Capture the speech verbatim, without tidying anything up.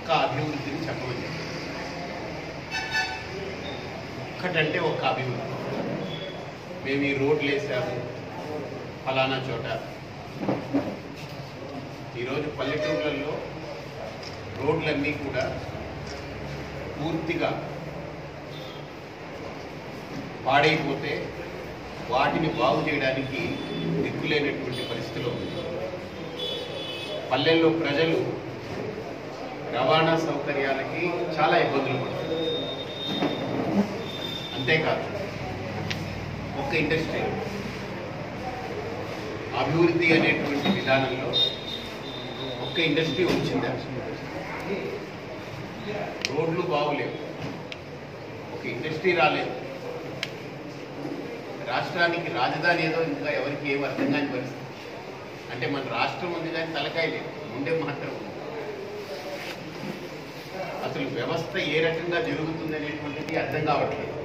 ఒక్క అభివృద్ధిని చెప్పమని చెప్పారు. ఒక్కటంటే ఒక్క అభివృద్ధి. మేము ఈ రోడ్లు వేసాము ఫలానా చోట. ఈరోజు పల్లెటూర్లలో రోడ్లన్నీ కూడా పూర్తిగా పాడైపోతే వాటిని బాగు చేయడానికి దిక్కులేనటువంటి పరిస్థితిలో ఉంది. పల్లెల్లో ప్రజలు రవాణా సౌకర్యాలకి చాలా ఇబ్బందులు పడుతుంది. అంతేకాదు ఒక్క ఇండస్ట్రీ అభివృద్ధి అనేటువంటి విధానంలో ఒక్క ఇండస్ట్రీ వచ్చిందా? రోడ్లు బాగులేవు, ఒక ఇండస్ట్రీ రాలేదు. రాష్ట్రానికి రాజధాని ఏదో ఇంకా ఎవరికి ఏం అర్థం కాని పరిస్థితి. అంటే మన రాష్ట్రం ఉంది కానీ తలకాయ లేదు, ఉండే మాత్రం ఉంది. అసలు వ్యవస్థ ఏ రకంగా జరుగుతుంది అనేటువంటిది అర్థం కావట్లేదు.